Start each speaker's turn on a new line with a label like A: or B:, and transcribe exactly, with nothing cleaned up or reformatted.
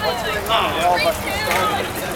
A: What's going on? They all must have started.